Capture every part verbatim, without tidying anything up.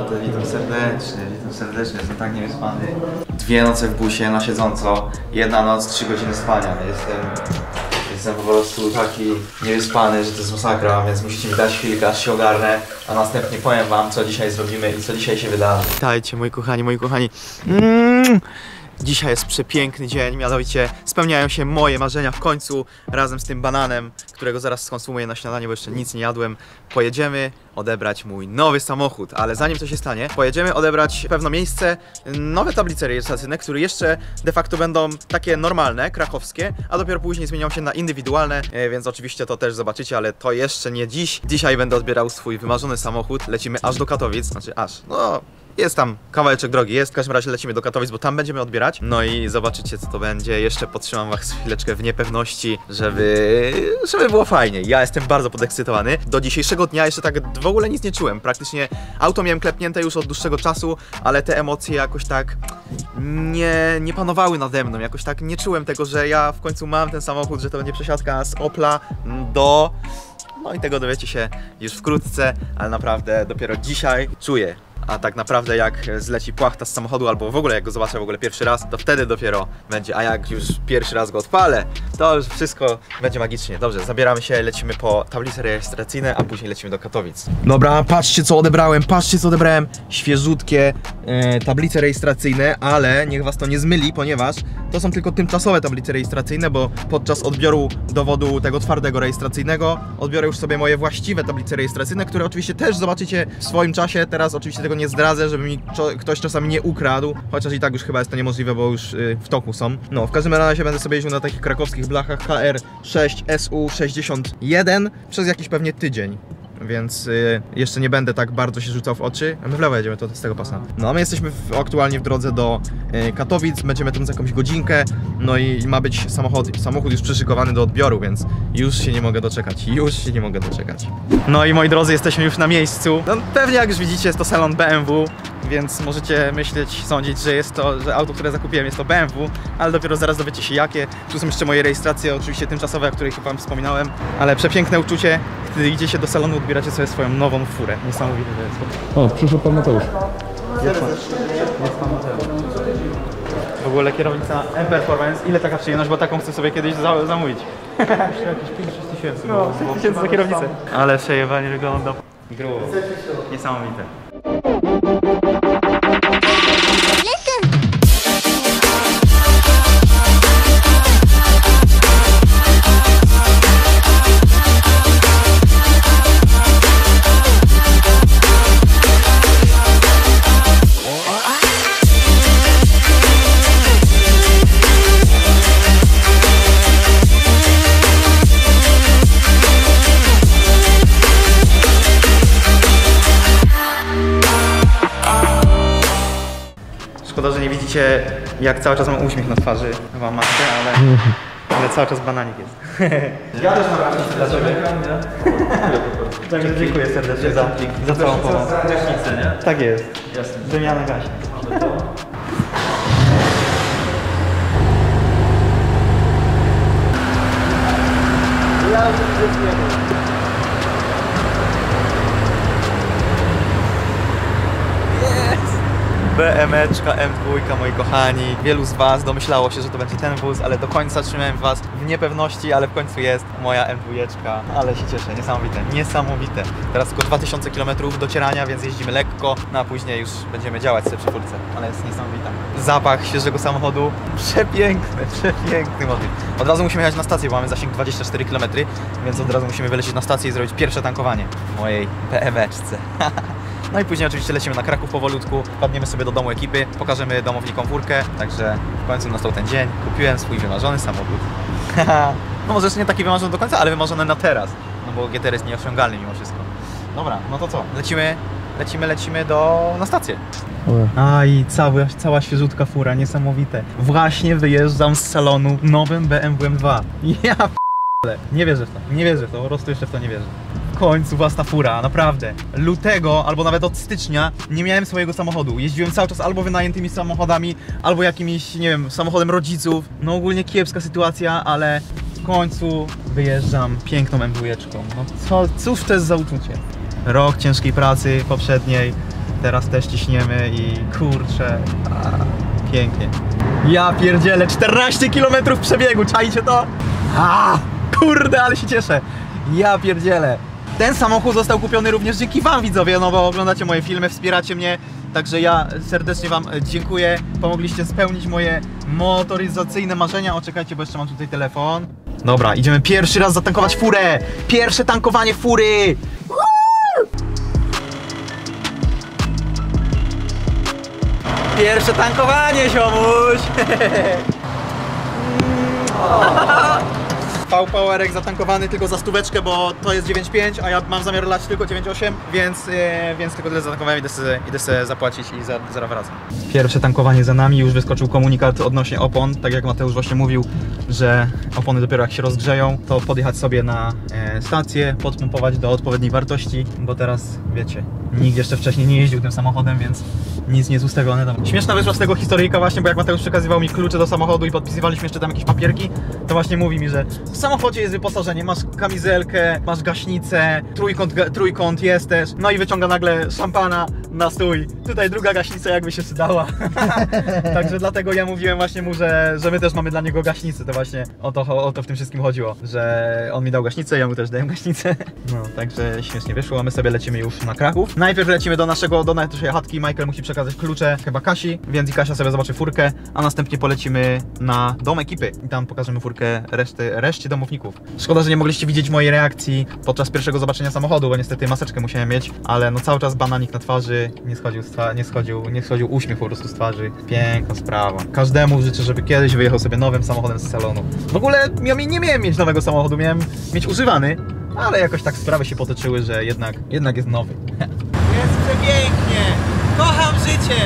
naprawdę, witam serdecznie, witam serdecznie, jestem tak niewyspany. Dwie noce w busie na siedząco, jedna noc, trzy godziny spania. Jestem, jestem po prostu taki niewyspany, że to jest masakra, więc musicie mi dać chwilkę, aż się ogarnę, a następnie powiem wam, co dzisiaj zrobimy i co dzisiaj się wydarzy. Witajcie, moi kochani, moi kochani. Mm. Dzisiaj jest przepiękny dzień, mianowicie spełniają się moje marzenia w końcu razem z tym bananem, którego zaraz skonsumuję na śniadanie, bo jeszcze nic nie jadłem. Pojedziemy odebrać mój nowy samochód, ale zanim to się stanie, pojedziemy odebrać pewne miejsce, nowe tablice rejestracyjne, które jeszcze de facto będą takie normalne, krakowskie, a dopiero później zmienią się na indywidualne, więc oczywiście to też zobaczycie, ale to jeszcze nie dziś. Dzisiaj będę odbierał swój wymarzony samochód, lecimy aż do Katowic, znaczy aż, no... Jest tam kawałeczek drogi, jest, w każdym razie lecimy do Katowic, bo tam będziemy odbierać. No i zobaczycie, co to będzie. Jeszcze podtrzymam was chwileczkę w niepewności, żeby, żeby było fajnie. Ja jestem bardzo podekscytowany. Do dzisiejszego dnia jeszcze tak w ogóle nic nie czułem. Praktycznie auto miałem klepnięte już od dłuższego czasu, ale te emocje jakoś tak nie, nie panowały nade mną. Jakoś tak nie czułem tego, że ja w końcu mam ten samochód, że to będzie przesiadka z Opla do... No i tego dowiecie się już wkrótce, ale naprawdę dopiero dzisiaj czuję. A tak naprawdę jak zleci płachta z samochodu, albo w ogóle jak go zobaczę w ogóle pierwszy raz, to wtedy dopiero będzie, a jak już pierwszy raz go odpalę, to już wszystko będzie magicznie. Dobrze, zabieramy się, lecimy po tablice rejestracyjne, a później lecimy do Katowic. Dobra, patrzcie co odebrałem, patrzcie co odebrałem. Świeżutkie e, tablice rejestracyjne, ale niech was to nie zmyli, ponieważ to są tylko tymczasowe tablice rejestracyjne, bo podczas odbioru dowodu tego twardego rejestracyjnego odbiorę już sobie moje właściwe tablice rejestracyjne, które oczywiście też zobaczycie w swoim czasie. Teraz oczywiście tego nie zdradzę, żeby mi ktoś czasami nie ukradł, chociaż i tak już chyba jest to niemożliwe, bo już yy, w toku są. No, w każdym razie będę sobie jeździł na takich krakowskich blachach H R sześć S U sześćdziesiąt jeden przez jakiś pewnie tydzień. Więc y, jeszcze nie będę tak bardzo się rzucał w oczy. My w lewo jedziemy, to z tego pasa. No a my jesteśmy w, aktualnie w drodze do y, Katowic, będziemy tam za jakąś godzinkę. No i ma być samochód, samochód już przyszykowany do odbioru, więc już się nie mogę doczekać, już się nie mogę doczekać. No i moi drodzy, jesteśmy już na miejscu. No, pewnie jak już widzicie, jest to salon B M W, więc możecie myśleć, sądzić, że jest to, że auto, które zakupiłem, jest to B M W, ale dopiero zaraz dowiecie się jakie. Tu są jeszcze moje rejestracje, oczywiście tymczasowe, o których wam wspominałem, ale przepiękne uczucie, gdy idziecie do salonu, odbieracie sobie swoją nową furę. Niesamowite to jest. O, przyszedł pan Mateusz. Jest pan, jest pan Mateusz. W ogóle kierownica M-Performance, ile taka przyjemność, bo taką chcę sobie kiedyś za zamówić. Jakieś pięć sześć tysięcy. No, sześć tysięcy za kierownicę. Ale przejebanie wygląda grubo. Niesamowite. Szkoda, że nie widzicie, jak cały czas mam uśmiech na twarzy. Chyba maskę, ale, ale cały czas bananik jest. Ja też mam rację dla Ciebie. Także dziękuję serdecznie za, za całą pomoc. Gaśnicę, nie? Tak jest. Jasne. Wymiana gaśnic. Ja już B M eczka M dwa, moi kochani. Wielu z was domyślało się, że to będzie ten wóz, ale do końca trzymałem was w niepewności, ale w końcu jest moja M dwa. Ale się cieszę, niesamowite, niesamowite. Teraz tylko dwa tysiące kilometrów docierania, więc jeździmy lekko, no a później już będziemy działać sobie przy furce, ale jest niesamowita. Zapach świeżego samochodu, przepiękny, przepiękny motyw. Od razu musimy jechać na stację, bo mamy zasięg dwadzieścia cztery kilometry, więc od razu musimy wylecieć na stację i zrobić pierwsze tankowanie w mojej B M eczce. No i później oczywiście lecimy na Kraków powolutku, wpadniemy sobie do domu ekipy, pokażemy domownikom furkę, także w końcu nastał ten dzień, kupiłem swój wymarzony samochód. No może jeszcze nie taki wymarzony do końca, ale wymarzony na teraz, no bo G T R jest nieosiągalny mimo wszystko. Dobra, no to co, lecimy, lecimy, lecimy do, na stację. A i cały, cała świeżutka fura, niesamowite. Właśnie wyjeżdżam z salonu nowym B M W M dwa. Ja p***le, nie wierzę w to, nie wierzę w to, po prostu jeszcze w to nie wierzę. W końcu własna fura, naprawdę. Lutego, albo nawet od stycznia nie miałem swojego samochodu. Jeździłem cały czas albo wynajętymi samochodami, albo jakimiś, nie wiem, samochodem rodziców. No ogólnie kiepska sytuacja, ale w końcu wyjeżdżam piękną M dwa. No co, cóż to jest za uczucie? Rok ciężkiej pracy poprzedniej, Teraz też ciśniemy i kurczę, a, pięknie. Ja pierdzielę, czternaście kilometrów przebiegu, czajcie to? A, kurde, ale się cieszę. Ja pierdzielę. Ten samochód został kupiony również dzięki wam, widzowie, no bo oglądacie moje filmy, wspieracie mnie. Także ja serdecznie wam dziękuję. Pomogliście spełnić moje motoryzacyjne marzenia. O, czekajcie, bo jeszcze mam tutaj telefon. Dobra, idziemy pierwszy raz zatankować furę. Pierwsze tankowanie fury. Pierwsze tankowanie, ziomuś. V-Powerek zatankowany tylko za stóweczkę, bo to jest dziewięć pięć, a ja mam zamiar lać tylko dziewięć osiem, więc, yy, więc tylko tyle zatankowałem, idę sobie, idę sobie zapłacić i za, zaraz wracam. Pierwsze tankowanie za nami, już wyskoczył komunikat odnośnie opon, tak jak Mateusz właśnie mówił, że opony dopiero jak się rozgrzeją, to podjechać sobie na e, stację, podpompować do odpowiedniej wartości, bo teraz, wiecie, nikt jeszcze wcześniej nie jeździł tym samochodem, więc nic nie jest ustawione. Tam. Śmieszna wyszła z tego historyjka właśnie, bo jak Mateusz przekazywał mi klucze do samochodu i podpisywaliśmy jeszcze tam jakieś papierki, to właśnie mówi mi, że w samochodzie jest wyposażenie, masz kamizelkę, masz gaśnicę, trójkąt, ga, trójkąt jest też, no i wyciąga nagle szampana na stój. Tutaj druga gaśnica jakby się przydała. Także dlatego ja mówiłem właśnie mu, że, że my też mamy dla niego gaśnicę, to właśnie o to, o to w tym wszystkim chodziło, że on mi dał gaśnicę, ja mu też dałem gaśnicę. No, także śmiesznie wyszło, a my sobie lecimy już na Kraków. Najpierw lecimy do naszego, do naszej chatki, Michael musi przekazać klucze chyba Kasi, więc i Kasia sobie zobaczy furkę, a następnie polecimy na dom ekipy i tam pokażemy furkę reszty, reszcie domowników. Szkoda, że nie mogliście widzieć mojej reakcji podczas pierwszego zobaczenia samochodu, bo niestety maseczkę musiałem mieć, ale no cały czas bananik na twarzy, nie schodził, nie schodził, nie schodził uśmiech po prostu z twarzy. Piękna sprawa. Każdemu życzę, żeby kiedyś wyjechał sobie nowym samochodem z salonu. W ogóle ja nie miałem mieć nowego samochodu, miałem mieć używany, ale jakoś tak sprawy się potoczyły, że jednak, jednak jest nowy. Jest przepięknie! Kocham życie!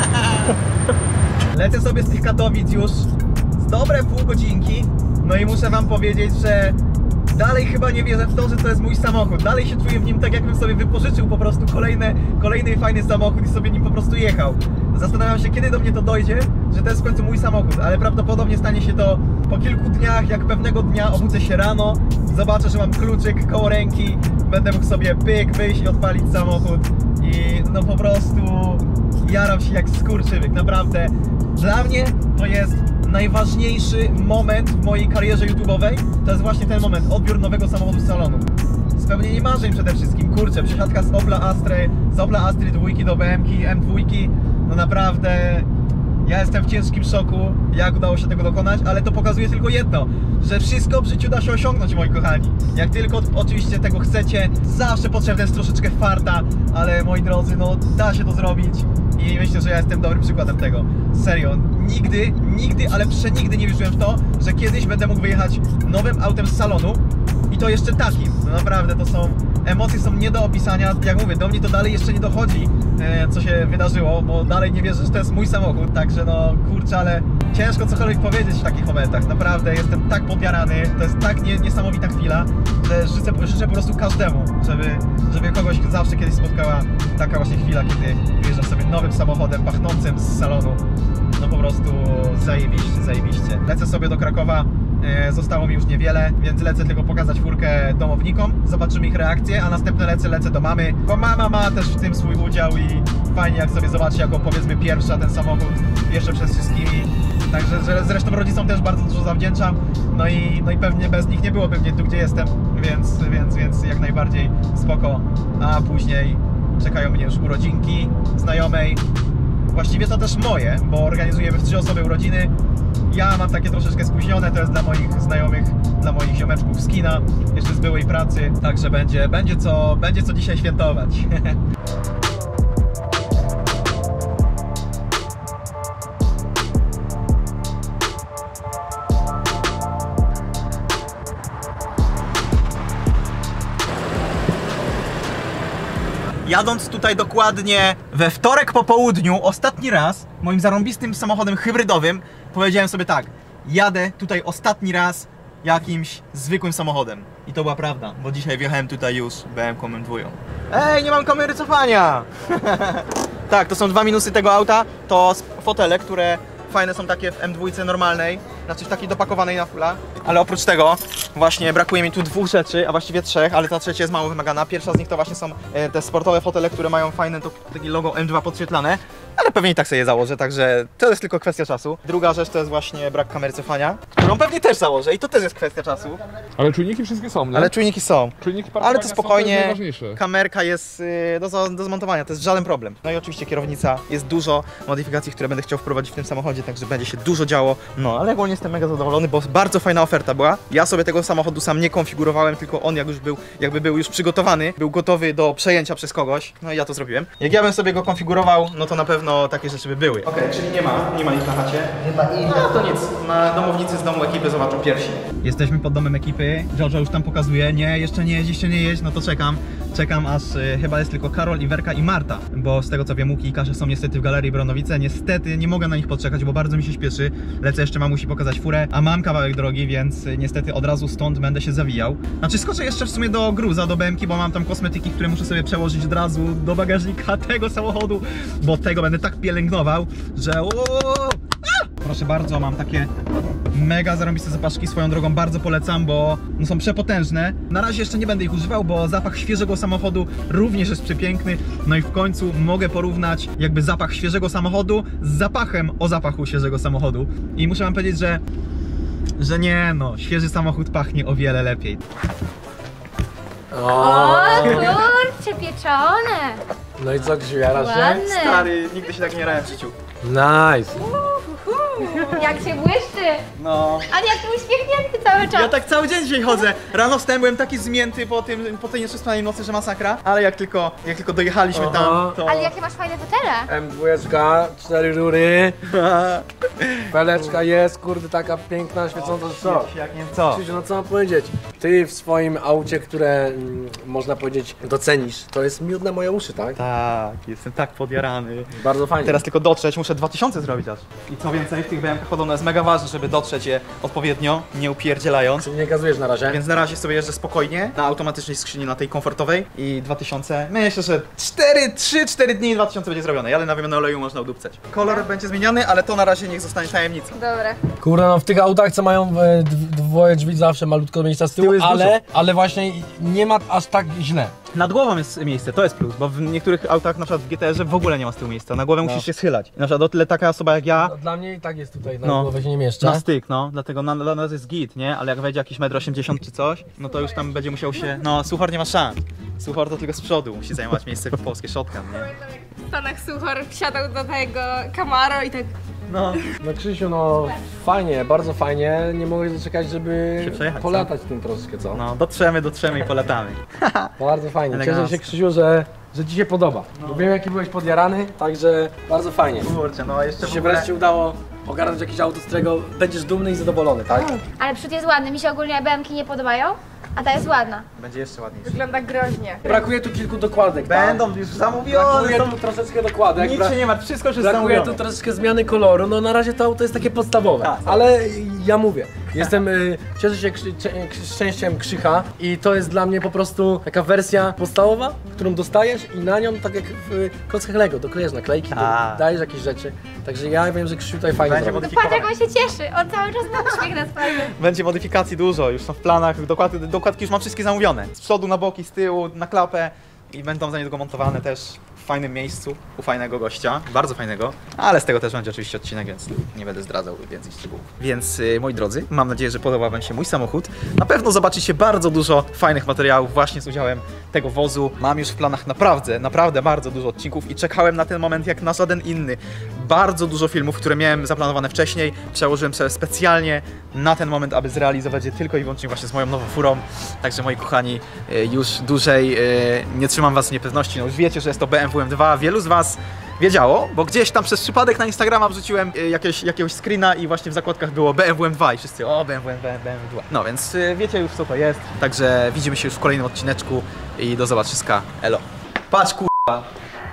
Lecę sobie z tych Katowic już z dobre pół godzinki, no i muszę wam powiedzieć, że dalej chyba nie wierzę w to, że to jest mój samochód. Dalej się czuję w nim tak, jakbym sobie wypożyczył po prostu kolejne, kolejny fajny samochód i sobie nim po prostu jechał. Zastanawiam się, kiedy do mnie to dojdzie, że to jest w końcu mój samochód, ale prawdopodobnie stanie się to po kilku dniach, jak pewnego dnia obudzę się rano, zobaczę, że mam kluczyk koło ręki, będę mógł sobie pyk, wyjść i odpalić samochód i no po prostu jaram się jak skurczybyk, naprawdę. Dla mnie to jest najważniejszy moment w mojej karierze YouTube'owej, to jest właśnie ten moment, odbiór nowego samochodu z salonu. Spełnienie marzeń przede wszystkim, kurczę, przesiadka z Opla Astry, z Opla Astry dwójki do B M ki M dwa, no naprawdę ja jestem w ciężkim szoku, jak udało się tego dokonać, ale to pokazuje tylko jedno, że wszystko w życiu da się osiągnąć, moi kochani. Jak tylko oczywiście tego chcecie, zawsze potrzebne jest troszeczkę farta, ale moi drodzy, no da się to zrobić i myślę, że ja jestem dobrym przykładem tego. Serio, nigdy, nigdy, ale przenigdy nie wierzyłem w to, że kiedyś będę mógł wyjechać nowym autem z salonu i to jeszcze takim. No naprawdę, to są, emocje są nie do opisania. Jak mówię, do mnie to dalej jeszcze nie dochodzi, e, co się wydarzyło, bo dalej nie wierzę, że to jest mój samochód. Także no, kurczę, ale ciężko cokolwiek powiedzieć w takich momentach. Naprawdę, jestem tak podjarany, to jest tak nie, niesamowita chwila, że życzę, życzę po prostu każdemu, żeby, żeby kogoś zawsze kiedyś spotkała taka właśnie chwila, kiedy wyjeżdżam sobie nowym samochodem, pachnącym z salonu. No po prostu zajebiście, zajebiście. Lecę sobie do Krakowa. Zostało mi już niewiele, więc lecę tylko pokazać furkę domownikom, zobaczymy ich reakcję, a następne lecę, lecę do mamy, bo mama ma też w tym swój udział i fajnie jak sobie zobaczy, jako powiedzmy pierwsza ten samochód, jeszcze przez wszystkimi. Także zresztą rodzicom też bardzo dużo zawdzięczam, no i, no i pewnie bez nich nie byłoby mnie tu, gdzie jestem, więc, więc, więc jak najbardziej spoko. A później czekają mnie już urodzinki znajomej, właściwie to też moje, bo organizujemy w trzy osoby urodziny. Ja mam takie troszeczkę spóźnione, to jest dla moich znajomych, dla moich ziomeczków z kina, jeszcze z byłej pracy, także będzie, będzie, co, będzie co dzisiaj świętować. Jadąc tutaj dokładnie we wtorek po południu, ostatni raz, moim zarąbistym samochodem hybrydowym, powiedziałem sobie tak, jadę tutaj ostatni raz jakimś zwykłym samochodem. I to była prawda, bo dzisiaj wjechałem tutaj już B M ką M dwa. Ej, nie mam kamery cofania! Tak, to są dwa minusy tego auta, to fotele, które fajne są takie w M dwa normalnej, znaczy w takiej dopakowanej na fulla. Ale oprócz tego właśnie brakuje mi tu dwóch rzeczy, a właściwie trzech, ale ta trzecia jest mało wymagana. Pierwsza z nich to właśnie są e, te sportowe fotele, które mają fajne to, takie logo M dwa podświetlane. Ale pewnie i tak sobie je założę, także to jest tylko kwestia czasu. Druga rzecz to jest właśnie brak kamery cofania, którą pewnie też założę i to też jest kwestia czasu. Ale czujniki wszystkie są, nie? Ale czujniki są. Czujniki Ale to spokojnie, są najważniejsze. kamerka jest y, do, do zmontowania, to jest żaden problem. No i oczywiście kierownica, jest dużo modyfikacji, które będę chciał wprowadzić w tym samochodzie, także będzie się dużo działo. No, ale ogólnie jestem mega zadowolony, bo bardzo fajna oferta była. Ja sobie tego samochodu sam nie konfigurowałem, tylko on jak już był, jakby był już przygotowany, był gotowy do przejęcia przez kogoś. No i ja to zrobiłem. Jak ja bym sobie go konfigurował, no to na pewno takie rzeczy by były. Okej, okay, czyli nie ma, nie ma ich na chacie. Chyba ich. No to nic, na domownicy z domu ekipy zobaczą pierwsi. Jesteśmy pod domem ekipy, Jojo już tam pokazuje. Nie, jeszcze nie jedź, jeszcze nie jedź, no to czekam. Czekam aż y, chyba jest tylko Karol, Iwerka i Marta, bo z tego co wiem Łuki i Kasia są niestety w Galerii Bronowice. Niestety nie mogę na nich poczekać, bo bardzo mi się śpieszy. Lecę jeszcze mamusi pokazać furę, a mam kawałek drogi, więc y, niestety od razu stąd będę się zawijał. Znaczy skoczę jeszcze w sumie do gruza, do B M Ki, bo mam tam kosmetyki, które muszę sobie przełożyć od razu do bagażnika tego samochodu, bo tego będę tak pielęgnował, że ooo! Proszę bardzo, mam takie mega zarąbiste zapaszki, swoją drogą bardzo polecam, bo no, są przepotężne. Na razie jeszcze nie będę ich używał, bo zapach świeżego samochodu również jest przepiękny. No i w końcu mogę porównać jakby zapach świeżego samochodu z zapachem o zapachu świeżego samochodu. I muszę wam powiedzieć, że, że nie no, świeży samochód pachnie o wiele lepiej. O, kurczę, pieczone. No i co, Krzysiu, jarasz się? Ładne. Stary, nigdy się tak nie jarałem w życiu. Nice. Jak się błyszczy. No. Ale jak tu uśmiechnięty cały czas. Ja tak cały dzień dzisiaj chodzę. Rano wstałem, byłem taki zmięty po, tym, po tej nieprzespanej nocy, że masakra. Ale jak tylko, jak tylko dojechaliśmy Aha. tam, to... Ale jakie masz fajne fotele. M dwa, cztery rury. Feleczka jest, kurde, taka piękna, świecąca, co? Jak nie co? Krzysiu, no co mam powiedzieć? Ty w swoim aucie, które mm, można powiedzieć docenisz, to jest miód na moje uszy, tak? Tak, jestem tak podjarany. Bardzo fajnie. Teraz tylko dotrzeć, muszę dwa tysiące zrobić aż. I co więcej, w tych B M Kach podobno jest mega ważne, żeby dotrzeć je odpowiednio, nie upierdzielając. Czyli nie gazujesz na razie? Więc na razie sobie jeżdżę spokojnie, na automatycznej skrzyni, na tej komfortowej i dwa tysiące, myślę, że cztery, trzy cztery dni dwa tysiące będzie zrobione, ale na wymianę oleju można udupcać. Kolor będzie zmieniony, ale to na razie niech zostanie tajemnicą. Dobra. Kurde, no w tych autach, co mają e, dwoje drzwi, zawsze malutko miejsca z tyłu, tyłu jest ale, ale właśnie nie ma aż tak źle. Nad głową jest miejsce, to jest plus, bo w niektórych autach, na przykład w G T R-ze w ogóle nie ma z tyłu miejsca, na głowę No. musisz się schylać. Na przykład o tyle taka osoba jak ja, No, dla mnie i tak jest tutaj, na No. głowę się nie mieszczę. na styk, no, dlatego na, dla nas jest git, nie? Ale jak wejdzie jakiś metr osiemdziesiąt czy coś, no to już tam będzie musiał się, no, Suchor nie ma szans. Suchor to tylko z przodu musi zajmować miejsce w polskiej shotgun, nie? W Stanach Suchor wsiadał do tego Camaro i tak... No. No Krzysiu, no fajnie, bardzo fajnie, nie mogę się doczekać, żeby Się przejechać, polatać tym troszkę, co? No, dotrzemy, dotrzemy i polatamy. Bardzo fajnie, cieszę Elegancko. się Krzysiu, że, że Ci się podoba, bo wiem jaki byłeś podjarany, także bardzo fajnie. Kurczę, no jeszcze Ci w się ogóle... wreszcie udało ogarnąć jakieś auto, z którego będziesz dumny i zadowolony, tak? Ale przód jest ładny, mi się ogólnie B M Ki nie podobają, a ta jest ładna. Będzie jeszcze ładniejszy. Wygląda groźnie. Brakuje tu kilku dokładek, tak? Będą już zamówione, Brakuje są... tu troszeczkę dokładek. Nic bra- się nie martw, wszystko już jest Brakuje zamówione. tu troszeczkę zmiany koloru, no na razie to auto jest takie podstawowe, Tak. ale ja mówię, jestem, y, cieszę się krzy, cze- szczęściem Krzycha i to jest dla mnie po prostu taka wersja podstawowa, którą dostajesz i na nią tak jak w klockach Lego, doklejesz naklejki, do, Tak. dajesz jakieś rzeczy, także ja wiem, że Krzysiu tutaj fajnie Będzie zrobił. Patrz jak on się cieszy, on cały czas ma uśmiech na twarzy. Będzie modyfikacji dużo, już są w planach, dokładki, dokładki już mam wszystkie zamówione. Z przodu, na boki, z tyłu, na klapę i będą za niedługo montowane też w fajnym miejscu, u fajnego gościa, bardzo fajnego, ale z tego też będzie oczywiście odcinek, więc nie będę zdradzał więcej szczegółów. Więc yy, moi drodzy, mam nadzieję, że podoba wam się mój samochód. Na pewno zobaczycie bardzo dużo fajnych materiałów właśnie z udziałem tego wozu. Mam już w planach naprawdę, naprawdę bardzo dużo odcinków i czekałem na ten moment jak na żaden inny. Bardzo dużo filmów, które miałem zaplanowane wcześniej, przełożyłem sobie specjalnie na ten moment, aby zrealizować je tylko i wyłącznie właśnie z moją nową furą. Także moi kochani, yy, już dłużej yy, nie trzymam was w niepewności, no już wiecie, że jest to B M W M dwa. Wielu z was wiedziało, bo gdzieś tam przez przypadek na Instagrama wrzuciłem y, jakieś, jakiegoś screena i właśnie w zakładkach było B M W M dwa i wszyscy o B M W M dwa. No więc y, wiecie już co to jest, także widzimy się już w kolejnym odcineczku i do zobaczyska, elo. Patrz kurwa,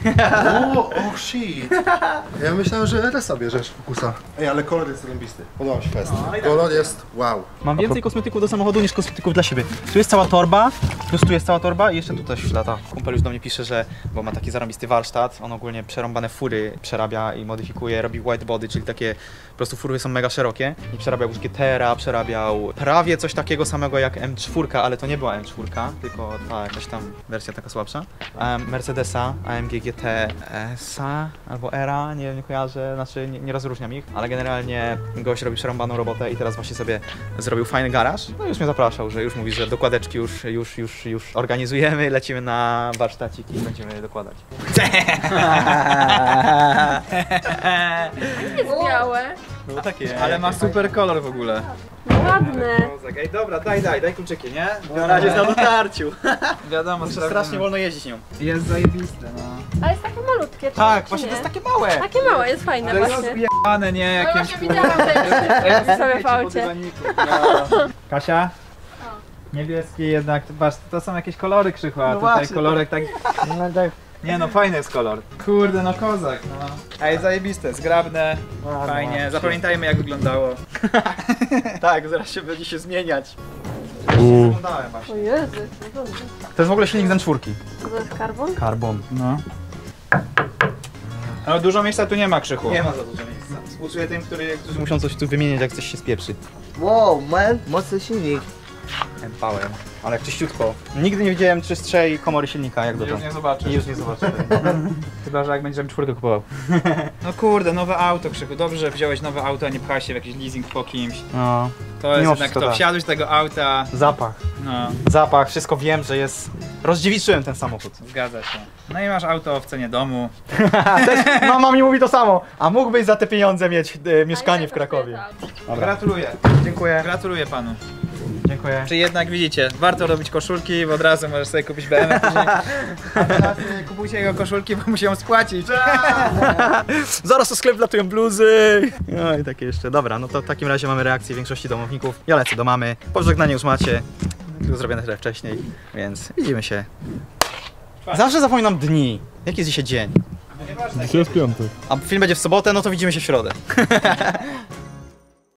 O, oh shit. Ja myślałem, że R S-a bierzesz Focusa. Ej, ale kolor jest zarąbisty. Podoba mi się fest. Kolor jest wow. Mam więcej kosmetyków do samochodu niż kosmetyków dla siebie. Tu jest cała torba, plus tu jest cała torba i jeszcze tu też lata. Kumpel już do mnie pisze, że bo ma taki zarąbisty warsztat, on ogólnie przerąbane fury przerabia i modyfikuje, robi white body, czyli takie po prostu fury są mega szerokie i przerabiał już G T R a, przerabiał prawie coś takiego samego jak M cztery, ale to nie była M cztery, tylko ta jakaś tam wersja taka słabsza. Um, Mercedesa, A M G G T S a albo Era, nie, nie kojarzę, znaczy nie, nie rozróżniam ich, ale generalnie gość robi przerąbaną robotę i teraz właśnie sobie zrobił fajny garaż. No już mnie zapraszał, że już mówi, że dokładeczki już, już, już, już organizujemy, lecimy na warsztacik i będziemy dokładać. Jest białe. No takie, ale ma super kolor w ogóle. Ładne. Ej, dobra, daj, daj, daj kluczyki, nie? Na razie jest na dotarciu. Wiadomo, że strasznie wolno jeździć nią. Jest zajebiste, no. Ale jest takie malutkie, czy, Tak, czy właśnie nie? to jest takie małe. Takie małe, jest fajne To jest właśnie. zjebane, nie? No Jakimś właśnie widziałam te sobie w aucie. Kasia? Niebieski jednak, patrz, to są jakieś kolory Krzychu, a No tutaj właśnie, kolorek tak... No, tak... Nie no, fajny jest kolor. Kurde, no kozak, no. Ej, zajebiste, zgrabne, fajnie. Zapamiętajmy jak wyglądało. Tak, zaraz się będzie się zmieniać. Zaglądałem właśnie. O Jezu, no dobrze. To jest w ogóle silnik z M cztery. To jest karbon? Carbon. No. Ale dużo miejsca tu nie ma, Krzychu. Nie ma za dużo miejsca. Współczuję tym, który, którzy muszą coś tu wymieniać, jak coś się spieprzy. Wow, man, mocny silnik. Empałem. Ale jak czyściutko. Nigdy nie widziałem czystszej komory silnika jak Już dotąd. nie zobaczysz. I już nie zobaczę. Chyba, że jak będziesz M cztery kupował. No kurde, nowe auto, Krzychu. Dobrze, że wziąłeś nowe auto, a nie pchałeś się w jakiś leasing po kimś. No. To jest Mimo jednak wszystko to. tak. Wsiadłeś do tego auta. Zapach. No, Zapach, wszystko wiem, że jest... Rozdziewiczyłem ten samochód. zgadza się. No i masz auto w cenie domu. Też mama mi mówi to samo. A mógłbyś za te pieniądze mieć e, mieszkanie w Krakowie. Gratuluję. Dziękuję. Gratuluję panu. Dziękuję. Czy jednak widzicie, warto robić koszulki, bo od razu możesz sobie kupić B M W później. A teraz nie kupujcie jego koszulki, bo musi ją spłacić. Zaraz do sklepu latują bluzy. No i takie jeszcze. Dobra, no to w takim razie mamy reakcję większości domowników. Ja lecę do mamy. Pożegnanie już macie. Tylko zrobione trochę wcześniej, więc widzimy się. Zawsze zapominam dni. Jaki jest dzisiaj dzień? Dzisiaj jest piątek. A film będzie w sobotę, no to widzimy się w środę.